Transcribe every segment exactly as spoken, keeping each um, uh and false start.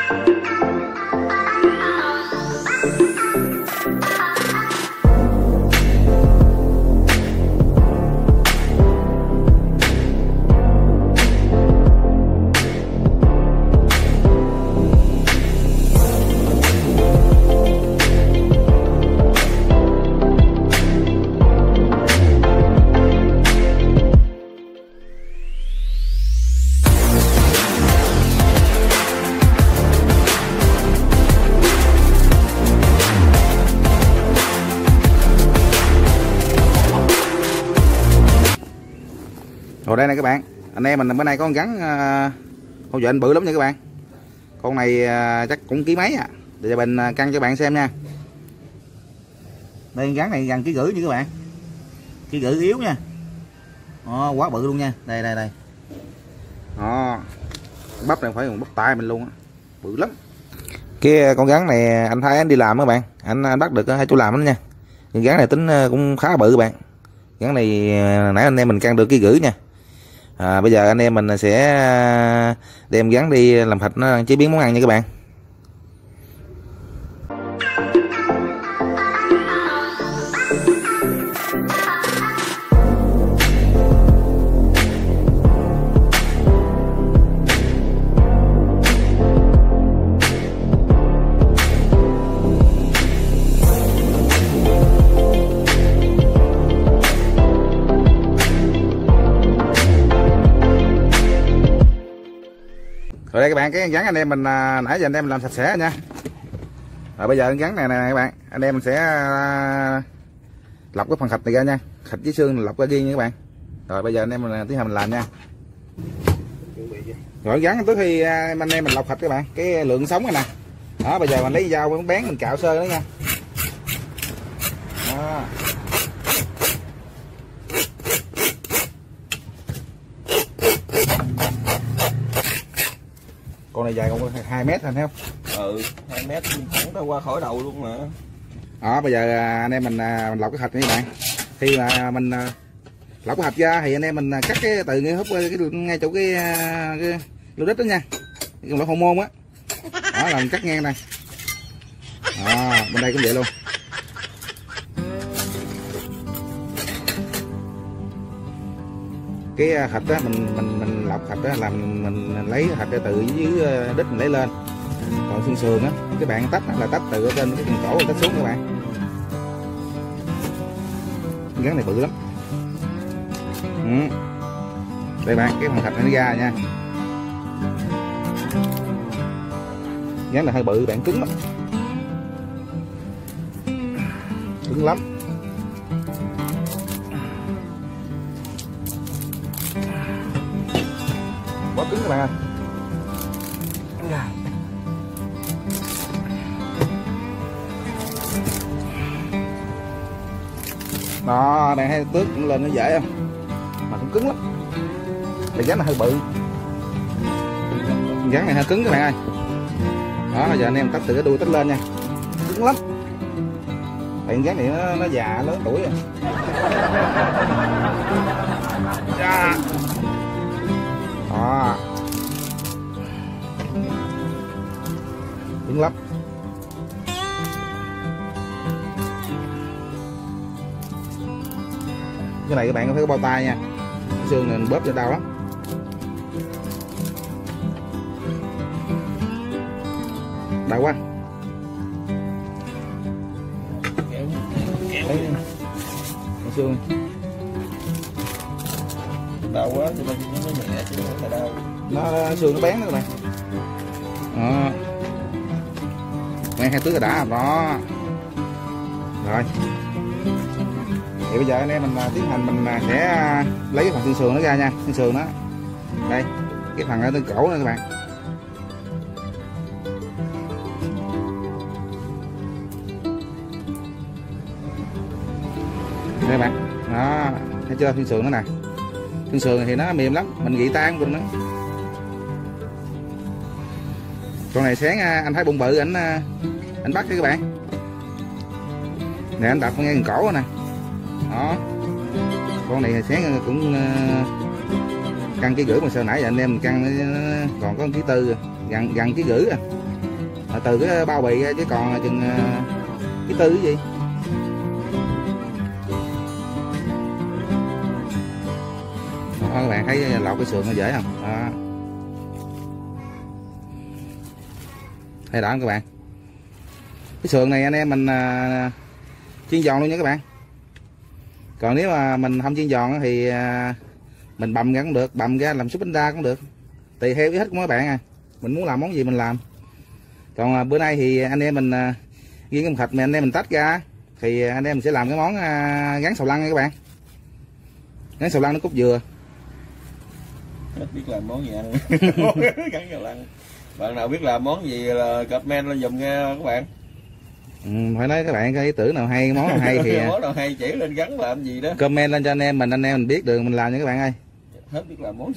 Rồi đây này các bạn, anh em mình bữa nay có con rắn uh, con vện bự lắm nha các bạn. Con này uh, chắc cũng ký mấy à. Để cho mình uh, cân cho bạn xem nha. Đây con rắn này gần ký rưỡi nha các bạn. Ký rưỡi yếu nha. Đó, quá bự luôn nha. Đây đây đây. Đó. Bắp này phải bắp tay mình luôn á. Bự lắm. Cái con rắn này anh thấy anh đi làm các bạn, anh bắt được hai chỗ làm đó nha. Con rắn này tính cũng khá bự các bạn. Rắn này nãy anh em mình cân được ký rưỡi nha. À, bây giờ anh em mình sẽ đem rắn đi làm thịt nó chế biến món ăn nha các bạn. Rồi đây các bạn, cái rắn anh em mình à, nãy giờ anh em mình làm sạch sẽ nha. Rồi bây giờ con rắn này nè các bạn, anh em mình sẽ à, lọc cái phần thịt này ra nha, thịt với xương lọc ra riêng nha các bạn. Rồi bây giờ anh em mình tiến hành mình làm nha. Rồi rắn trước khi à, anh em mình lọc thịt các bạn, cái lượng sống này nè. Đó, bây giờ mình lấy dao mình bén mình cạo sơ đó nha. Đó. Con này dài còn hai mét anh thấy không? Ừ, hai mét thẳng ra qua khỏi đầu luôn mà. Đó, bây giờ anh em mình, mình lọc cái thịt này các bạn. Khi mà mình lọc cái thịt ra thì anh em mình cắt cái từ ngay húp cái ngay chỗ cái cái lô đít đó nha. Cái lỗ hormone á. Đó là mình cắt ngang này. Đó, bên đây cũng vậy luôn. Cái thịt đó mình mình mình lọc thịt đó là mình, mình lấy thịt ra từ dưới đít mình lấy lên, còn xương sườn á các bạn tách là tách từ ở trên cái phần cổ tách xuống các bạn. Rắn này bự lắm. Ừ. Đây bạn, cái phần thịt này nó ra nha. Rắn này hơi bự bạn, cứng lắm, cứng lắm. Quá cứng các bạn ơi. Đó, bạn thấy tước lên nó dễ không? Mà cũng cứng lắm. Cái rắn này hơi bự. Rắn này hơi cứng các bạn ơi. Đó, bây giờ anh em tách từ cái đuôi tách lên nha. Cứng lắm. Tại rắn này nó, nó già lớn tuổi rồi. Đó. Đó. Cứng lắm. Cái này các bạn có thấy có bao tay nha. Cái xương này bóp cho đau lắm. Đau quá. Kéo kéo cái xương đau quá thì nó nhẹ chứ không phải đau. Nó xương nó bén đó các bạn. Đó. Mấy hai tứ đã đó. Rồi. Thì bây giờ anh em mình tiến hành mình sẽ lấy cái phần xương sườn nó ra nha, xương sườn đó. Đây, cái phần ở trên cổ nữa các bạn. Đây bạn. Đó, thấy chưa, xương sườn nó nè. Xương sườn thì nó mềm lắm, mình gị tan cũng nữa. Con này sáng anh thấy bụng bự anh anh bắt cho các bạn. Nè anh đập ngay gần cổ nè. Đó. Con này sáng cũng cân ký rưỡi mà sao nãy giờ anh em cân còn có ký tư gần gần ký rưỡi à. à, từ cái bao bì ra, chứ còn chừng uh, cái tư cái gì. Đó, các bạn thấy lột cái sườn nó dễ không? Đó. Hay đó các bạn. Cái sườn này anh em mình uh, chiên giòn luôn nha các bạn. Còn nếu mà mình không chiên giòn thì uh, mình bầm ra cũng được, bầm ra làm súp bánh đa cũng được, tùy theo ý thích của mấy bạn à. Mình muốn làm món gì mình làm. Còn uh, bữa nay thì anh em mình uh, riêng cái thịt mình anh em mình tách ra thì anh em mình sẽ làm cái món uh, gắn xào lăn nha các bạn. Gắn xào lăn nó cốt dừa. Hết biết làm món gì ăn. Gắn xào lăn. Bạn nào biết làm món gì là comment lên giùm nghe các bạn. Ừ, phải nói các bạn cái ý tưởng nào hay, món nào hay thì món nào hay chỉ lên gắn làm gì đó. Comment lên cho anh em mình, anh em mình biết đường mình làm nha các bạn ơi. Hết biết làm món gì.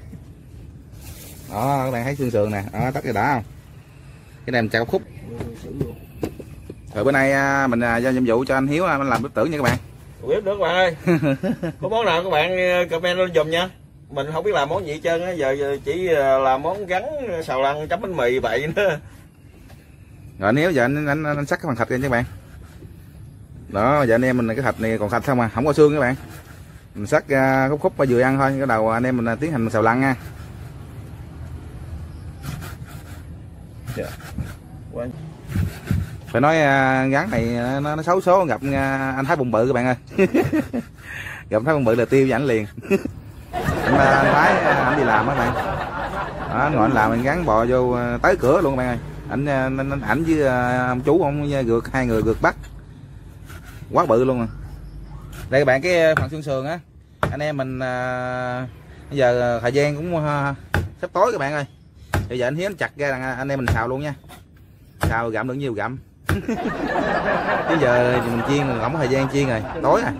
Đó các bạn thấy xương sườn nè, đó tắt cái đã không? Cái này mình chặt khúc. Rồi bữa nay mình giao nhiệm vụ cho anh Hiếu mình làm bếp tưởng nha các bạn. Biết được các bạn ơi. Có món nào các bạn comment lên giùm nha. Mình không biết làm món gì hết trơn á, giờ chỉ làm món gắn xào lăn chấm bánh mì vậy nữa. Rồi nếu giờ anh anh, anh, anh sắc cái phần thịt ra nha các bạn. Đó, giờ anh em mình cái thịt này còn thịt không mà, không có xương các bạn. Mình sắc uh, khúc khúc và vừa ăn thôi, cái đầu anh em mình tiến hành xào lăn nha. Yeah. Phải nói uh, gắn này nó, nó xấu số gặp uh, anh Thái Bụng Bự các bạn ơi. Gặp Thái Bụng Bự là tiêu với ảnh liền. Anh, anh Thái anh đi làm á bạn. Đó, anh gọi anh làm anh gắn bò vô tới cửa luôn các bạn ơi. Ảnh anh ảnh với ông chú ông gượt hai người gượt bắt. Quá bự luôn à. Đây các bạn cái phần xương sườn á. Anh em mình uh, bây giờ thời gian cũng uh, sắp tối các bạn ơi. Bây giờ anh Hiếu anh chặt ra anh em mình xào luôn nha. Xào gặm được nhiều gặm. Bây giờ mình chiên không có thời gian chiên rồi, tối à.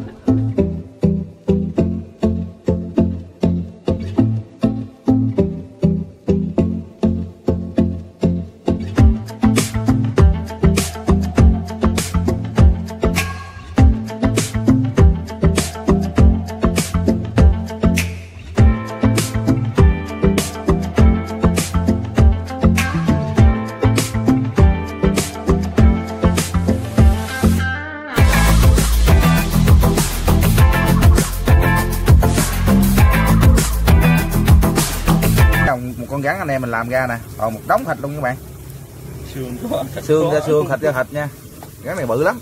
Một con rắn anh em mình làm ra nè, còn một đống thịt luôn các bạn. Xương có, xương ra xương, thịt ra thịt nha. Rắn này bự lắm.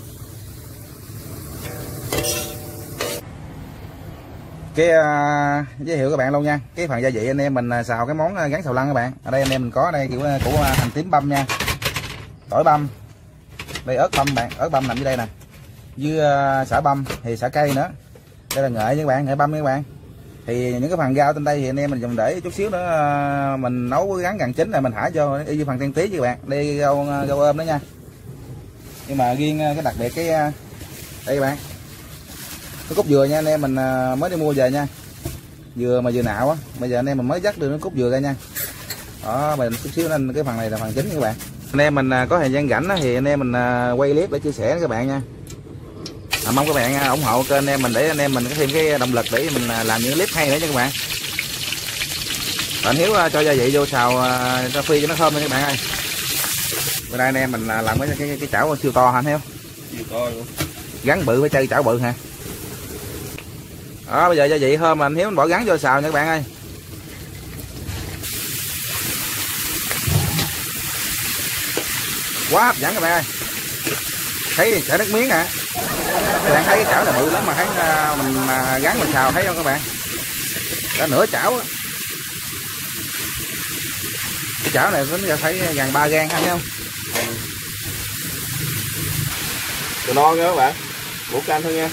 Cái uh, giới thiệu các bạn luôn nha. Cái phần gia vị anh em mình xào cái món rắn xào lăn các bạn. Ở đây anh em mình có đây kiểu của hành tím băm nha, tỏi băm, đây ớt băm bạn, ớt băm nằm dưới đây nè, với uh, xả băm thì xả cây nữa. Đây là nghệ nha các bạn, nghệ băm nha các bạn. Thì những cái phần rau trên đây thì anh em mình dùng để chút xíu nữa mình nấu gắn gần chín là mình thả vô y như phần ten tí với các bạn. Đây rau rau ôm đó nha. Nhưng mà riêng cái đặc biệt cái đây các bạn, cái cúc dừa nha anh em mình mới đi mua về nha, dừa mà dừa nạo á, bây giờ anh em mình mới dắt đưa nó cúc dừa ra nha. Đó, mình chút xíu nên cái phần này là phần chính các bạn. Anh em mình có thời gian rảnh thì anh em mình quay clip để chia sẻ với các bạn nha. À, mong các bạn ủng hộ kênh anh em mình để anh em mình có thêm cái động lực để mình làm những clip hay nữa nha các bạn. Bạn Hiếu cho gia vị vô xào cho phi cho nó thơm nha các bạn ơi. Bữa nay anh em mình làm cái cái, cái chảo siêu to hả anh Hiếu? Siêu to luôn. Gắn bự phải chơi chảo bự hả? Đó, bây giờ gia vị thơm mà anh Hiếu mình bỏ gắn vô xào nha các bạn ơi. Quá hấp dẫn các bạn ơi. Thấy chảy nước miếng hả? Các bạn thấy cái chảo này bự lắm mà thấy mình gắn mình xào thấy không các bạn? Cả nửa chảo á. Cái chảo này tính ra thấy gần ba gan thấy không? Đồ non nha các bạn. Bổ canh thôi nha.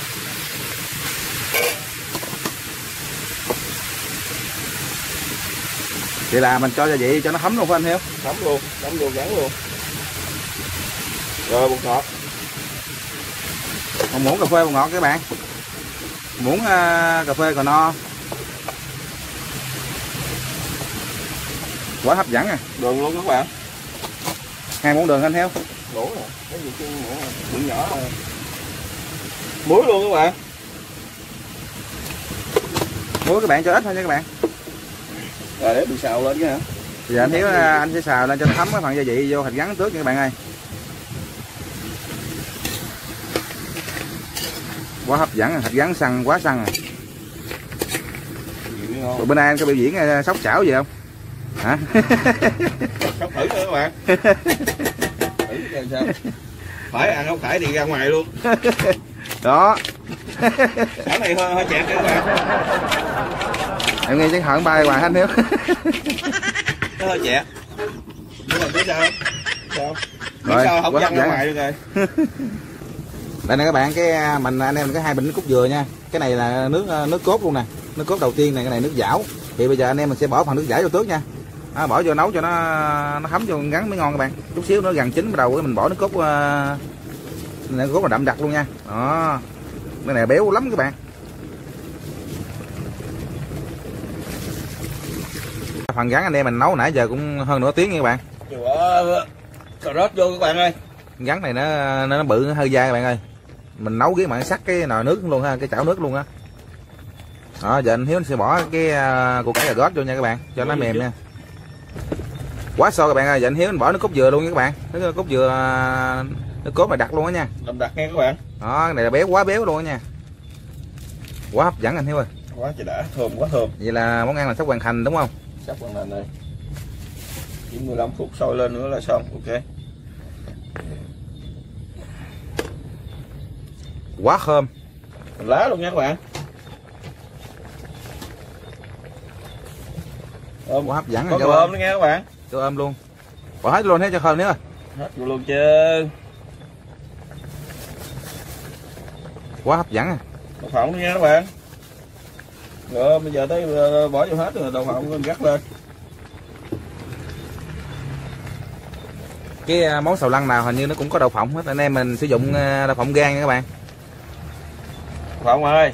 Vậy là mình cho gia vị cho nó thấm luôn phải anh Hiếu? Thấm luôn, thấm luôn gắn luôn. Rồi bột ngọt. Một muỗng cà phê bột ngọt các bạn. Muỗng uh, cà phê cò no. Quá hấp dẫn à. Đường luôn các bạn. Hai muỗng đường anh Hiếu. Đủ rồi. Cái gì chứ muỗng nhỏ rồi. Muối luôn các bạn. Muối các bạn cho ít thôi nha các bạn. Rồi để mình xào lên chứ hả? Giờ anh Hiếu anh sẽ xào lên cho thấm cái phần gia vị vô thịt gắn trước nha các bạn ơi. Quá hấp dẫn, thịt gắn săn quá săn rồi. Rồi bữa nay anh có biểu diễn sóc chảo gì không? Hả? Sóc thử nữa các bạn. Thử xem sao. Phải ăn không phải thì ra ngoài luôn. Đó. Chảo này hơi hơi chẹt các bạn. Em nghe chắc hận bay hoài anh Hiếu. Nó hơi chẹt. Nhưng mà biết sao không? Sao? Rồi, sao không văng ra ngoài được rồi. Đây nè các bạn, cái mình anh em mình có hai bình nước cốt dừa nha. Cái này là nước nước cốt luôn nè. Nước cốt đầu tiên này, cái này nước dảo. Thì bây giờ anh em mình sẽ bỏ phần nước dảo vô trước nha. À, bỏ vô nấu cho nó nó thấm vô gắn mới ngon các bạn. Chút xíu nữa gần chín bắt đầu mình bỏ nước cốt uh, nước cốt là đậm đặc luôn nha. Đó. Cái này béo lắm các bạn. Phần gắn anh em mình nấu nãy giờ cũng hơn nửa tiếng nha các bạn. Cà rốt vô các bạn ơi. Gắn này nó nó bự hơi dai các bạn ơi. Mình nấu cái mạng sắt cái nồi nước luôn ha, cái chảo nước luôn á. Đó, giờ anh Hiếu sẽ bỏ cái uh, củ cải cà rốt vô nha các bạn, cho nó mềm nha. Quá xôi các bạn ơi, giờ anh Hiếu mình bỏ nước cốt dừa luôn nha các bạn. Nước cốt dừa nước cốt mà đặc luôn á nha. Đậm đặc nghe các bạn. Đó, cái này là béo quá béo luôn á nha. Quá hấp dẫn anh Hiếu ơi. Quá trời đã, thơm quá thơm. Vậy là món ăn là sắp hoàn thành đúng không? Sắp hoàn thành rồi. Chỉ mười lăm phút sôi lên nữa là xong, ok. Quá thơm. Lá luôn nha các bạn. Ôm. Quá hấp dẫn. Có cơm ôm nữa nghe các bạn. Cơm ôm luôn. Bỏ hết luôn hết cho thơm nữa. Hết luôn chứ. Quá hấp dẫn à. Đậu phộng nữa nha các bạn. Rồi bây giờ tới bỏ vô hết rồi, đậu phộng gắt lên. Cái món xào lăn nào hình như nó cũng có đậu phộng hết, anh em mình sử dụng đậu phộng gan nha các bạn. Đậu phộng ơi.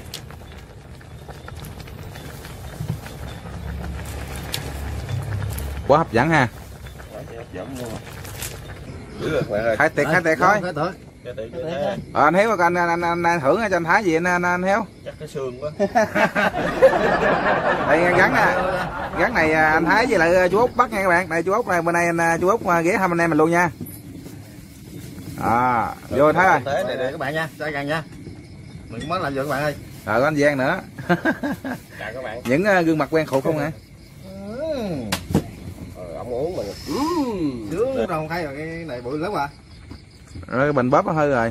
Quá hấp dẫn ha. Quá hấp dẫn luôn. Dữ các bạn ơi. Khai tiệc khai tiệc thôi. Ờ, anh Hiếu anh anh, anh, anh, anh thưởng cho anh Thái gì anh, anh, anh Hiếu? Chắc cái xương quá. Đây gắn nè. Gắn này anh Thái với lại chú Út bắt nha các bạn. Đây chú Út này, bên đây anh chú Út ghé thăm anh em mình luôn nha. À, vô Thái ơi. Để để các bạn nha, cho gần nha. Mình món làm gì các bạn ơi. Rồi có anh Giang nữa. Chào các bạn. Những uh, gương mặt quen thuộc không hả? Ờ, ông uống mình. Sướng đâu thấy rồi, cái này bự lắm à. Rồi cái bình bóp nó hơi rồi.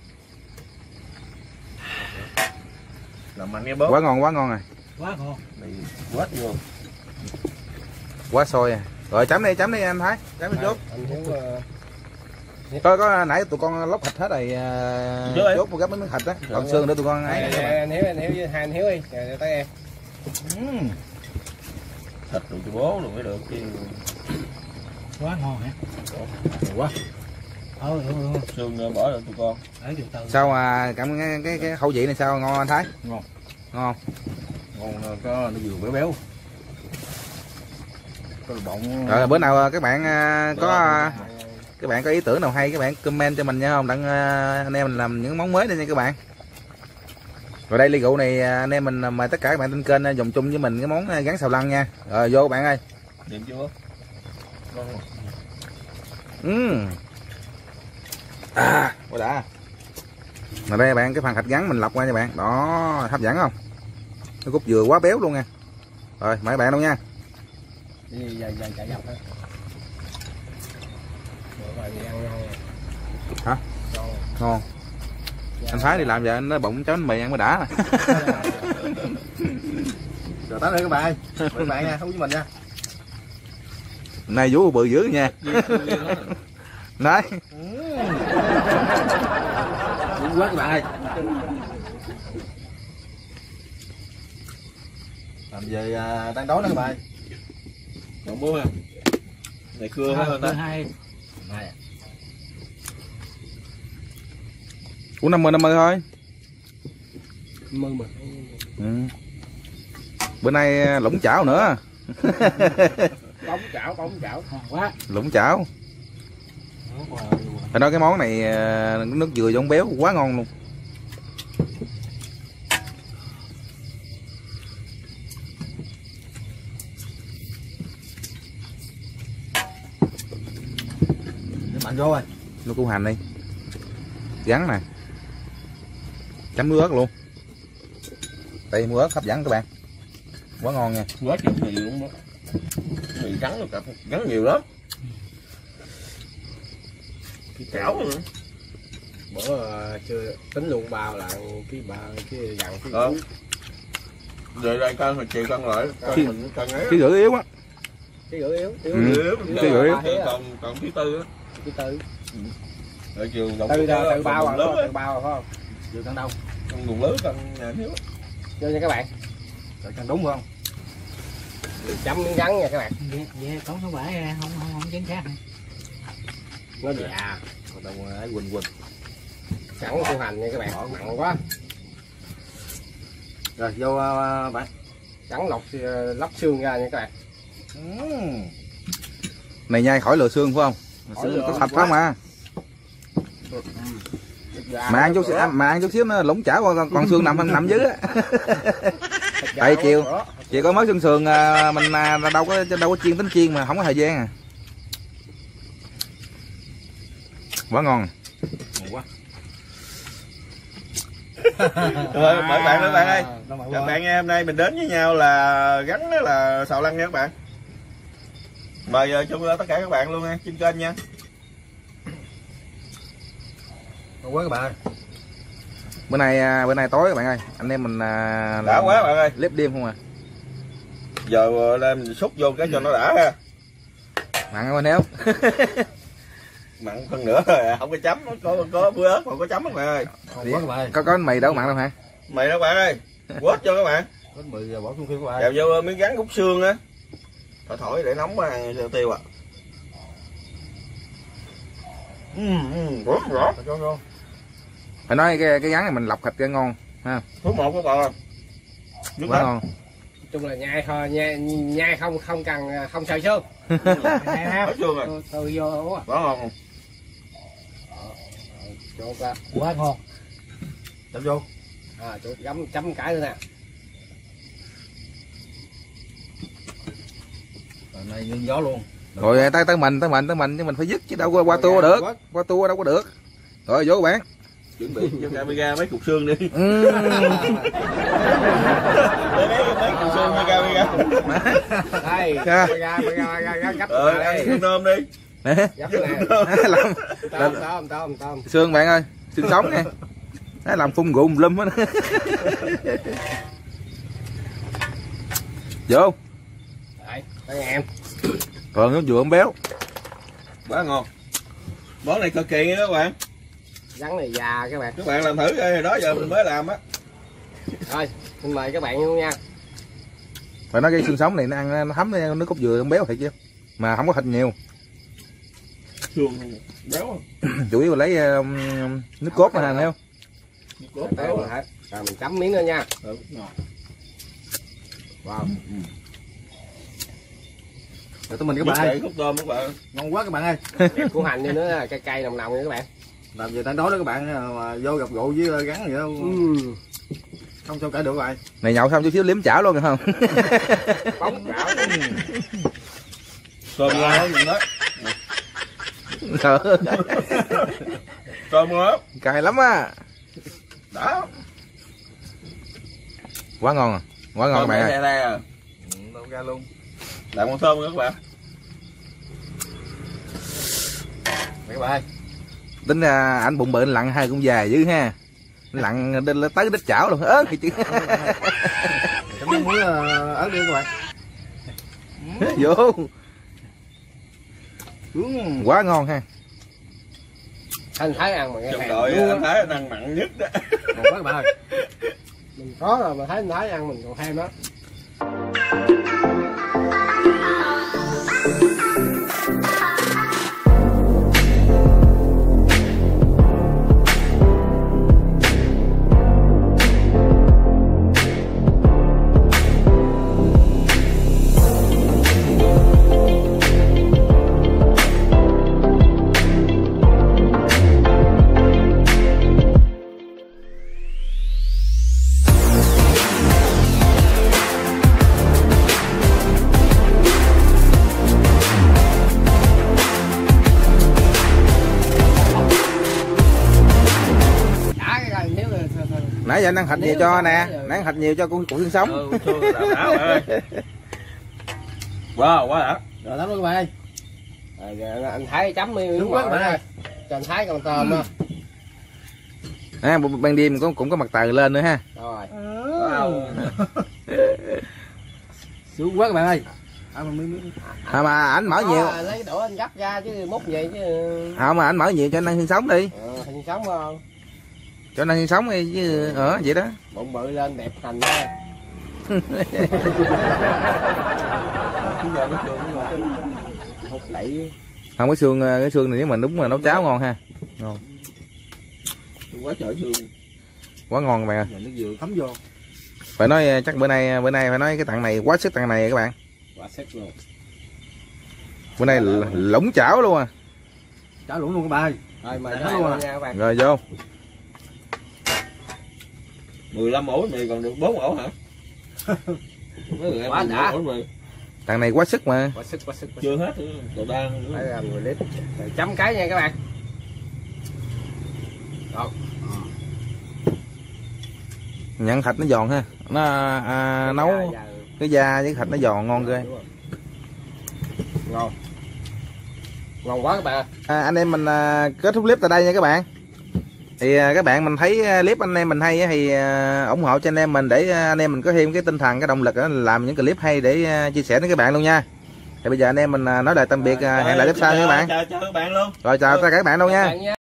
Làm mạnh cái bóp. Quá ngon quá ngon rồi. Quá ngon. Này quết vô. Quá sôi à. Rồi chấm đi chấm đi anh Thái, chấm đi chút. Anh Hiếu uh... Có có nãy tụi con lóc thịt hết rồi, uh, chốt một gấp mấy miếng thịt á, còn xương nữa tụi con ấy. Anh Hiếu anh Hiếu với hai anh Hiếu đi, rồi tới em. Uhm. Thịt được cho bố luôn mới được chứ. Quá ngon hả? Quá. Ừ, ừ, ừ. Xương bỏ được tụi con. Sao mà cảm cái, cái cái khẩu vị này sao ngon anh Thái? Ngon. Ngon. Ngon có nó vừa béo béo. Có bọng. Rồi bữa nào các bạn có các bạn có ý tưởng nào hay các bạn comment cho mình nha, không đặng anh em mình làm những món mới đây nha các bạn. Rồi đây ly rượu này anh em mình mời tất cả các bạn trên kênh dùng chung với mình cái món gắn xào lăn nha. Rồi vô các bạn ơi. Điểm chưa? Ngon không? Ừ. À, quá đã. Rồi đây bạn, cái phần thịt gắn mình lọc qua nha bạn. Đó, hấp dẫn không? Cái cúc dừa quá béo luôn nha. Rồi, mời bạn luôn nha. Giờ giờ chạy dọc thôi. Hả? Ngon. Ngon. Anh Thái đi làm giờ anh nó bụng cháo bánh mì ăn mới đã. Rồi tới đây các bạn. Các bạn nha, không với mình nha. Này vú bự dữ nha. Đấy. Đúng quá các bạn ơi. Làm về à, đang đói đó các bạn. Còn bố ha. Này cưa hết hơn đó. Hai. Này. Của năm mươi năm mươi thôi. Mơ mà. Ừ. Bữa nay lủng chảo nữa. Bóng chảo, bóng chảo. Ngon quá. Lủng chảo. Phải nói cái món này nước dừa giống béo quá ngon luôn. Mạnh vô rồi. Nước củ hành đi. Gắn nè. Chấm muối ớt luôn. Đây muối ớt hấp dẫn các bạn. Quá ngon nha. Quá chịu nhiều luôn đó. Mì gắn nó cặp gắn nhiều lắm. Cái Chảo nữa. bữa uh, chưa tính luôn bao là cái bao cái dặn cái Ờ. Rồi đây cân thì chiều cân lại. Cân mình cân ấy. Cái gửi yếu á. cái gửi yếu yếu Ừ. Yếu, Cái gửi yếu. còn còn thứ tư á. cái tư Rồi chiều đồng tư cái- từ bao còn rồi lớn từ á. bao rồi phải không? Vừa cân đâu? Còn nguồn lớn cân nhà thiếu. Vô nha các bạn. Rồi cân đúng không? Chấm miếng gắn nha các bạn. Về, về con số bảy ra không không không chính xác. Nó già. Còn đâu ấy quỳnh quỳnh. Sẵn củ hành nha các bạn. Mặn quá. Rồi vô uh, bạn. Sẵn lọc uh, lóc xương ra nha các bạn. Này nhai khỏi lừa xương phải không? Khỏi lừa, Có sạch quá. không mà. Già Mà ăn chút nữa. xíu, mà ăn chút xíu nó lủng chả còn, còn xương nằm nằm dưới á. Tại chiều chị có mới xương sườn à, mình à, đâu có đâu có chiên tính chiên mà không có thời gian à. Quá ngon. Ngon quá. Rồi mời bạn nữa bạn ơi. Các bạn nghe hôm nay mình đến với nhau là gắn đó là xào lăn nha các bạn. Mời uh, chung tất cả các bạn luôn nha trên kênh nha. Ngon quá các bạn. Bữa nay à, bữa nay tối các bạn ơi, anh em mình à, Đã quá bạn ơi. clip đêm không à. Giờ lên mình xúc vô cái cho nó đã ha. Mặn không anh Hiếu? Mặn hơn nữa rồi, không có chấm, có có bữa ớt còn có chấm các bạn ơi. Ngon quá các bạn. Có có bánh mì đâu mặn đâu hả? Mày đó bạn ơi. Quết cho các bạn. Bánh mì giờ bỏ xuống kia các bạn. Kèo vô miếng gắn khúc xương á. Thổi thổi để nóng ăn cho tiêu à. Ừ, ừ, rõ rõ. Cho vô. Phải nói cái cái gắn này mình lọc thịt cho ngon ha. Thứ một các bạn ơi. Nước Quá lắm. ngon. Nói chung là nhai thôi, nhai, nhai không không cần không sợi xương. Thổi xương rồi. Tôi, tôi vô ố à. Rõ ngon. Cho ra. Quá ngon. Chấm vô. À, chỗ chấm chấm cái nữa nè. Rồi này nguyên gió luôn. Rồi tới tới mình tới mình tới mình chứ mình phải dứt chứ đâu có qua tua được. Qua tua đâu có được. Rồi vô các bạn. Chuẩn bị cho camera mấy cục xương đi. Ừ. Lấy mấy mấy cục xương cho camera. Đây, Ra. ra ra ra ra gấp Ờ, đây. ăn tôm đi. Nè. Gấp nè. Làm Tôm tôm tôm tôm. xương bạn ơi, xương sống nè. Nó làm phun gùm lum hết. Vô. Đây, đây em. Còn nó vừa béo. Quá ngon. Món này cực kỳ nha các bạn. Rắn này già các bạn. Các bạn làm thử coi, đó giờ mình mới làm á. Rồi, xin mời các bạn luôn nha. Phải nói cái xương sống này nó ăn nó thấm nước cốt dừa nó béo thiệt chứ. Mà không có thịt nhiều. Xương béo. Chủ yếu là lấy um, nước cốt mà thấy không? Nước cốt Đây béo. rồi hết. Rồi mình chấm miếng nữa nha. Ừ, ngon. Wow. Rồi tụi mình các Giúp bạn ơi. đậy khúc tôm các bạn. Ngon quá các bạn ơi. Kẹp củ hành đi nữa là cay cay nồng nồng nha các bạn. Làm gì ta nói đó các bạn mà vô gặp gỗ với gắn gì đâu. Ừ. Không sao cả được rồi. Này nhậu xong chút xíu liếm chảo luôn được không? Bóng chảo. Tôm ngon lắm mình đó. Trời ơi, Tôm ngon lắm. cay lắm á. Đó. Quá ngon à. Quá ngon các bạn ơi. Tôm đây à. Đâu ra luôn. Làm con tôm các bạn. Các bạn ơi. Tính ra ảnh bụng bự anh lặn hai cũng dài dữ ha. Lặn đến tới đít chảo luôn. Ớt thì chứ. Chấm miếng muối ớt đi các bạn. Vô. Quá ngon ha. Anh thấy ăn mà nghe Trong thèm đội luôn anh á. thấy anh ăn mặn nhất đó. Ngon quá các bạn ơi. Mình có rồi mà thấy anh thấy ăn mình còn thêm đó. Nãy giờ anh ăn thịt nhiều cho nè, nãy ăn thịt nhiều cho con cụ xương sống. Ừ, xương đào đảo bạn ơi. Wow, quá đã. Rồi lắm đó các bạn ơi. Rồi, anh Thái chấm miếng quá các bạn ơi. Cho anh Thái con tôm đó. À, ban đêm cũng cũng có mặt tờ lên nữa ha. Rồi. Wow. Sướng quá các bạn ơi. À, mà ảnh mở nhiều. À, lấy đũa anh gấp ra chứ múc vậy chứ. Không mà ảnh mở nhiều cho anh ăn xương sống đi. Ờ, hình sống không? Cho anh ăn xương sống đi chứ ở vậy đó. Bụng bự lên đẹp thành ha. Hút đẩy. Không, cái xương cái xương này nếu mà đúng mà nấu cháo ngon ha. Ngon. Quá trời xương. Quá ngon các bạn ơi. Nước dừa thấm vô. Phải nói chắc bữa nay bữa nay phải nói cái tặng này quá sức tặng này các bạn. Quá sức luôn. Bữa nay lủng chảo luôn à. Chảo lủng luôn các bạn ơi. Rồi mời Đó luôn luôn à. nha các bạn. Rồi vô. mười lăm ổ mì còn được bốn ổ hả? Quá đã. Tặng này quá sức mà. Quá sức quá sức. Quá Chưa hết nữa, còn đang nữa. phải làm mười lít. Rồi chấm cái nha các bạn. Rồi. Nhận thịt nó giòn ha. Nó à, nấu Dạ, dạ. cái da với thịt nó giòn ngon ghê. Ngon. Ngon quá các bạn. À, anh em mình à, kết thúc clip tại đây nha các bạn. Thì à, các bạn mình thấy clip anh em mình hay á, thì à, ủng hộ cho anh em mình để à, anh em mình có thêm cái tinh thần, cái động lực đó, làm những clip hay để à, chia sẻ đến các bạn luôn nha. Thì bây giờ anh em mình à, nói lời tạm biệt, à, hẹn lại clip sau nha các bạn. Chào chào các bạn luôn. Rồi chào tất cả các bạn luôn nha. Các bạn nha.